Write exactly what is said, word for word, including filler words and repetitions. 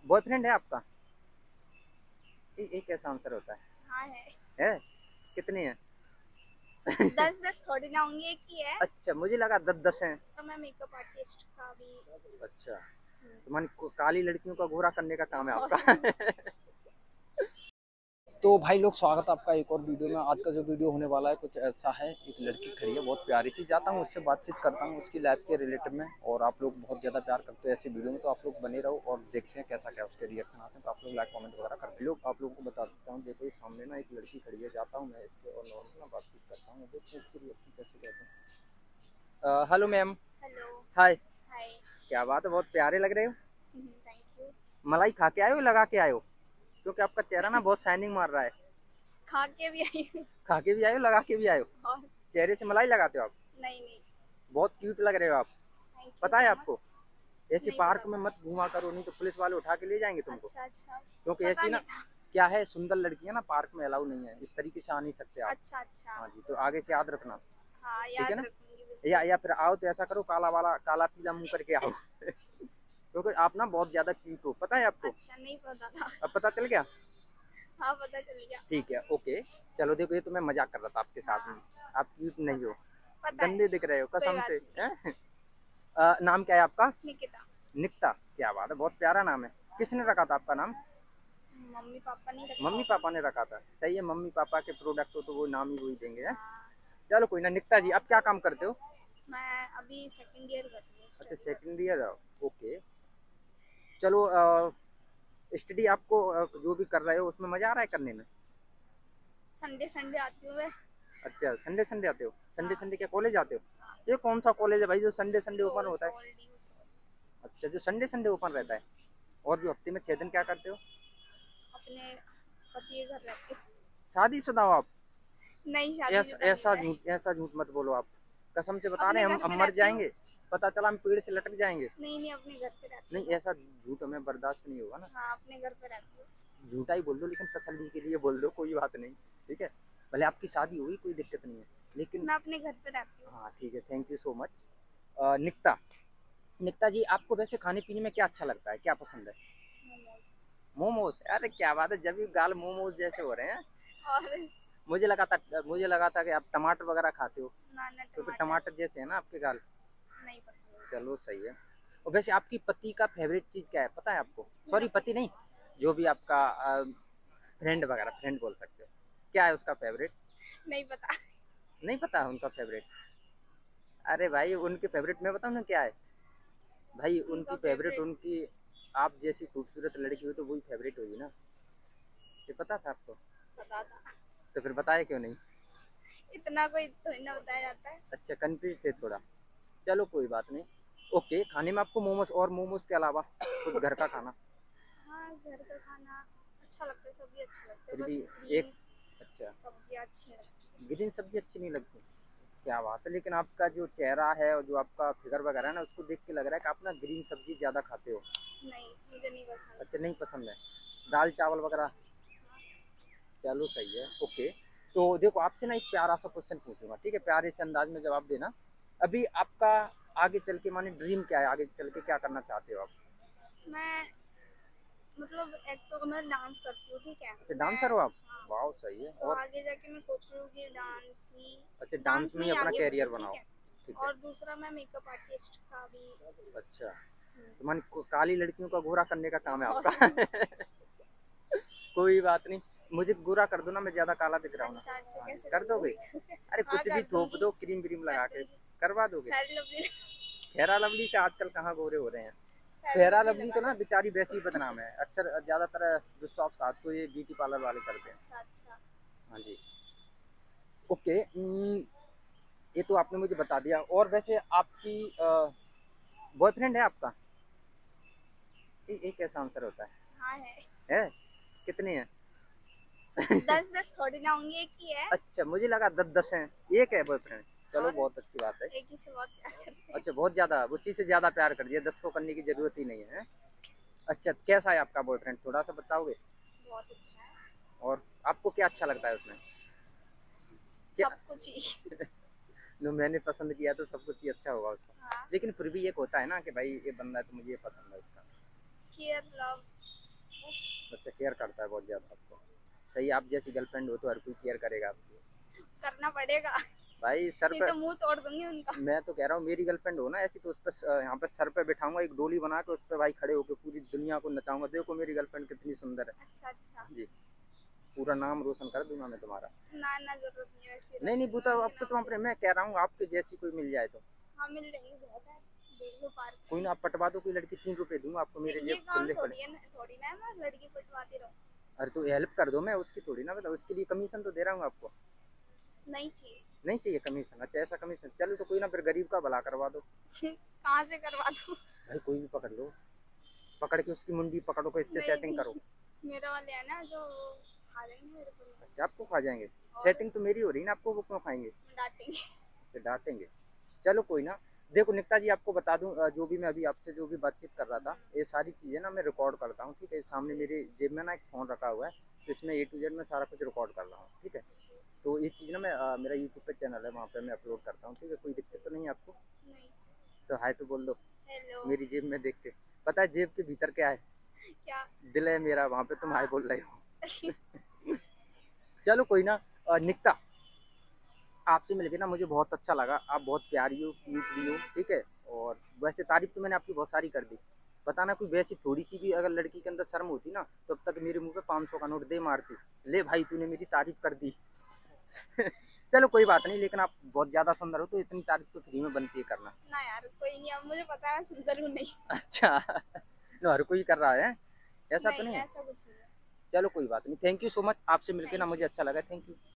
Boyfriend है आपका? ये ये कैसा आंसर होता है? हाँ है। है? कितने हैं? दस दस थोड़ी ना होंगी, एक ही है। अच्छा, मुझे लगा दस दस हैं। तो मैं मेकअप आर्टिस्ट का भी। अच्छा, हम्म, तो मान काली लड़कियों का गोरा करने का काम है और आपका। तो भाई लोग, स्वागत है आपका एक और वीडियो में। आज का जो वीडियो होने वाला है कुछ ऐसा है। एक लड़की खड़ी है बहुत प्यारी सी, जाता हूँ उससे बातचीत करता हूँ उसकी लाइफ के रिलेटेड में। और आप लोग बहुत ज़्यादा प्यार करते हो ऐसी वीडियो में, तो आप लोग बने रहो और देखते हैं कैसा क्या उसके रिएक्शन आते हैं। तो आप लोग लाइक कमेंट वगैरह करते लोग। आप लोगों को बता देता हूँ, देखो ये सामने ना एक लड़की खड़ी है, जाता हूँ मैं इससे और नॉर्मल ना बातचीत करता हूँ, देखते हैं उसकी रिएक्शन कैसे कहते हैं। Hello ma'am. Hello. Hi. Hi. क्या बात है, बहुत प्यारे लग रहे हो। Thank you. मलाई खा के आए हो लगा के आए हो? क्योंकि आपका चेहरा ना बहुत शाइनिंग मार रहा है। खा के भी आई हूँ। खा के भी आए हो, लगा के भी आए हो? और चेहरे से मलाई लगाते हो आप? नहीं नहीं। बहुत क्यूट लग रहे हो आप। थैंक यू पता है सो आपको, मच। ऐसे नहीं पार्क पता में था। मत घुमा करो, नहीं तो पुलिस वाले उठा के ले जाएंगे तुमको। अच्छा अच्छा। क्योंकि पता ऐसी ना नहीं था। क्या है, सुंदर लड़कियां ना पार्क में अलाउ नहीं है, इस तरीके से आ नहीं सकते आप। अच्छा अच्छा। हाँ जी, तो आगे से याद रखना। हाँ ठीक है याद ना? रखूंगी या बिल्कुल। या फिर आओ तो ऐसा करो, काला वाला काला पीला मुंह करके आओ। क्योंकि आप ना बहुत ज्यादा क्यूट हो, पता है आपको? अच्छा नहीं पता था। अब पता चल गया? हाँ पता चल गया। ठीक है, ओके। चलो देखो, ये तो मैं मजाक कर रहा था आपके साथ में। हाँ आप क्यूट नहीं पता हो, है। पता है। गंदे दिख रहे हो कोई कसम बात से। नहीं। हैं? अ, नाम क्या है आपका? निकिता। निकिता। क्या बात है, बहुत प्यारा नाम है। किसने रखा था आपका नाम? मम्मी पापा नहीं रखा मम्मी होगा। पापा ने रखा था। सही है, मम्मी पापा के प्रोडक्ट हो तो वो नाम ही वही देंगे। है? हाँ। चलो कोई ना। निकिता जी, आप क्या काम करते हो? मैं अभी सेकंड ईयर कर रही हूँ, अच्छा, स्टडी कर रही सेकंड ईयर। ओके। चलो, स्टडी आपको अ, जो भी कर रहे हो उसमें मजा आ रहा है करने में? हूँ। संडे संडे आती हूँ मैं। अच्छा, संडे संडे आते हो? संडे हाँ संडे क्या कॉलेज आते हो? हाँ। ये कौन सा कॉलेज है भाई जो संडे संडे ओपन सोल होता है? SOL D U SOL. अच्छा, जो संडे संडे ओपन रहता है। और जो हफ्ते में छह दिन क्या करते हो? अपने पति के घर रहती हूँ। शादीशुदा हो आप? नहीं ऐसा शादीशुदा नहीं ऐसा मैं। झूठ ऐसा झूठ मत बोलो आप। कसम से बता रहे अपने हैं, हम घर पे हम मर रहती हूँ। जाएंगे, पता चला हम पेड़ से लटक जाएंगे। नहीं नहीं अपने घर पे रहती हूँ नहीं, मैं। ऐसा झूठ हमें बर्दाश्त नहीं होगा ना। हाँ अपने घर पे रहती हूँ। झूठा ही बोल दो, लेकिन तसल्ली के लिए बोल दो, कोई बात नहीं। ठीक है, भले आपकी शादी हुई कोई दिक्कत नहीं है, लेकिन मैं अपने घर पे रहती हूँ। हाँ ठीक है, thank you so much. Nikita, Nikita ji, आपको वैसे खाने पीने में क्या अच्छा लगता है, क्या पसंद है? मोमोज। मोमोज? अरे क्या बात है, जब भी गाल मोमोज जैसे हो रहे हैं। और मुझे लगा था मुझे लगा था कि आप टमाटर वगैरह खाते हो, नाना तो फिर टमाटर टमाटर जैसे है ना आपके गाल। नहीं पसंद। चलो सही है। और वैसे आपकी पति का फेवरेट चीज़ क्या है, पता है आपको? मेरा सॉरी, पति पति नहीं, जो भी आपका फ्रेंड वगैरह, फ्रेंड बोल सकते हो, क्या है उसका फेवरेट? नहीं पता। नहीं पता उनका फेवरेट? अरे भाई, उनके फेवरेट मैं बताऊँ ना क्या है। भाई उनकी उनका फेवरेट, फेवरेट उनकी आप जैसी खूबसूरत लड़की हो तो वही फेवरेट होगी ना। ये पता था आपको? पता था। तो फिर बताया क्यों नहीं? इतना कोई थोड़ी ना बताया जाता है। अच्छा, कंफ्यूज थे थोड़ा। चलो कोई बात नहीं। ओके, खाने में आपको मोमोज और मोमोज के अलावा कुछ घर का खाना? हाँ घर का खाना अच्छा लगता है, सभी अच्छे लगते हैं, फिर भी बस एक। ग्रीन अच्छा, सब्जियाँ अच्छी लगती ग्रीन सब्जी अच्छी नहीं लगती? क्या बात है, लेकिन आपका जो चेहरा है और जो आपका फिगर वगैरह है ना, उसको देख के लग रहा है कि आप ना ग्रीन सब्जी ज़्यादा खाते हो। हैं। नहीं मुझे नहीं पसंद। अच्छा, नहीं पसंद है? दाल चावल वगैरह? चलो सही है, ओके। तो देखो, आपसे ना एक प्यारा सा क्वेश्चन पूछूंगा, ठीक है? प्यारे से अंदाज में जवाब देना। अभी आपका आगे चल के माने ड्रीम क्या है, आगे चल के क्या करना चाहते हो आप? मैं मतलब एक तो मैं डांस करती हूँ, ठीक है अच्छा, मैं। डांसर हो आप? हाँ। वाह, सही है। सो और आगे जाके मैं सोच रही हूँ कि डांस ही अच्छा, डांस डांस में में ही ही अपना आगे कैरियर बढ़ूँ, ठीक बनाओ। है। ठीक है। और दूसरा मैं मेकअप आर्टिस्ट का भी। अच्छा, हम्म, तो मान काली लड़कियों का गोरा करने का काम है और आपका। कोई बात नहीं, मुझे गोरा कर दो ना, मैं ज्यादा काला दिख रहा हूँ ना। अच्छा अच्छा हाँ जी, कैसे कर कर दोगे? दूँ। अरे हाँ कुछ भी कर थोप दूंगी। दो, क्रीम व्रीम कर लगा के दूंगी। करवा दोगे? Fair lovely. फेरा लवली से आजकल कहाँ गोरे हो रहे हैं। फेयर फेरा लवली लवली लगा तो ना दूँ। बेचारी वैसी ही बदनाम है, अक्सर ज्यादातर विश्वास घात तो ये ब्यूटी पार्लर वाले करते हैं। अच्छा अच्छा। हाँ जी, ओके। ये तो आपने मुझे बता दिया। और वैसे आपकी बॉयफ्रेंड है आपका? ये ये कैसा आंसर होता है? हाँ है। है? कितने हैं? दस दस थोड़ी ना होंगी, एक ही है। अच्छा, मुझे लगा दस दस हैं। एक है बॉयफ्रेंड? चलो और बहुत अच्छी बात है। एक ही से बहुत प्यार करते हैं। अच्छा, बहुत ज्यादा, उसी से ज्यादा प्यार कर दिया, दस को करने की जरूरत ही नहीं है। अच्छा, कैसा है आपका बॉयफ्रेंड, थोड़ा सा बताओगे? बहुत अच्छा है। और आपको क्या अच्छा लगता है उसमें? क्या? सब कुछ ही। जो मैंने पसंद किया तो सब कुछ ही अच्छा होगा उसका। हाँ। लेकिन फिर भी एक होता है ना कि भाई ये बंदा है तो मुझे ये पसंद है उसका। Care love. बस। अच्छा, केयर करता है बहुत ज्यादा आपको। सही, आप जैसी गर्लफ्रेंड हो तो हर कोई केयर करेगा आपकी। करना पड़ेगा, भाई सर नहीं पे, तो मुंह तोड़ दूंगी उनका। मैं तो कह रहा हूँ मेरी गर्लफ्रेंड हो ना ऐसी, तो उस पर यहाँ पे सर पे बिठाऊंगा एक डोली बना के, उस पर भाई खड़े होकर पूरी दुनिया को नचाऊंगा, देखो मेरी गर्लफ्रेंड कितनी सुंदर है। अच्छा अच्छा। जी, पूरा नाम रोशन कर दूंगा मैं तुम्हारा। ना ना, जरूरत नहीं है वैसे नहीं नहीं रोशन बूता, मैम अब के तो नाम तुम से। अपने, मैं कह रहा हूँ आपके जैसी कोई मिल जाए तो। हाँ मिल जाएंगे, बहुत है, देख लो पार्क। कोई ना, आप पटवा दो कोई लड़की, तीन रुपए दूंगा आपको, मेरे ये जेब काम खुले पड़े। थोड़ी है ना, थोड़ी ना है मैं लड़की पटवाती रहूँ। अरे तो हेल्प कर दो, मैं उसकी थोड़ी ना, मतलब उसके लिए कमीशन तो दे रहा हूँ आपको। नहीं चाहिए। नहीं चाहिए कमीशन? अच्छा, ऐसा कमीशन, चलो तो कोई ना, फिर गरीब का भला करवा दो। कहाँ से करवा दूँ? भाई कोई भी पकड़ लो, पकड़ के उसकी मुंडी पकड़ो को, इससे नहीं सेटिंग करो। नहीं, मेरे वाले है ना जो वो खा लेंगे मेरे को। अच्छा, आपको खा जाएंगे? और सेटिंग तो मेरी हो रही ना, आपको वो क्यों खाएंगे? डांटेंगे। अच्छा, डांटेंगे। चलो कोई ना। देखो निकिता जी, आपको बता दूं, अ, जो भी मैं अभी आपसे जो भी बातचीत कर रहा था, ये सारी चीज़ें ना मैं रिकॉर्ड करता हूँ, ठीक है? सामने मेरे जेब में ना एक फ़ोन रखा हुआ है, तो इसमें ए टू जेड में सारा कुछ रिकॉर्ड कर रहा हूँ, ठीक है? तो ये चीज़ ना मैं, अ, मेरा यूट्यूब पे चैनल है, वहाँ पे मैं अपलोड करता हूँ, ठीक है? कोई दिक्कत तो नहीं है आपको? नहीं। तो हाय तो बोल दो हेलो। मेरी जेब में देख के। पता है जेब के भीतर क्या है? क्या? दिल है मेरा, वहाँ पे तुम हाय हाँ। बोल रहे हो। चलो कोई ना। अ, निकिता, आपसे मिलके ना मुझे बहुत अच्छा लगा, आप बहुत प्यारी हो, क्यूट भी हो, ठीक है? और वैसे तारीफ तो मैंने आपकी बहुत सारी कर दी। पता ना कोई वैसी थोड़ी सी भी अगर लड़की के अंदर शर्म होती ना, तो अब तक मेरे मुंह पे पाँच सौ का नोट दे मारती, ले भाई तूने मेरी तारीफ कर दी। चलो कोई बात नहीं, लेकिन आप बहुत ज़्यादा सुंदर हो, तो इतनी तारीफ तो फ्री में बनती है करना। ना यार कोई नहीं, अब मुझे पता है सुंदर हूँ नहीं। अच्छा। लो, हर कोई कर रहा है, ऐसा तो नहीं नहीं है? ऐसा कुछ नहीं है। चलो कोई बात नहीं, थैंक यू सो मच, आपसे मिलके ना थैंक मुझे यू। अच्छा लगा, थैंक यू।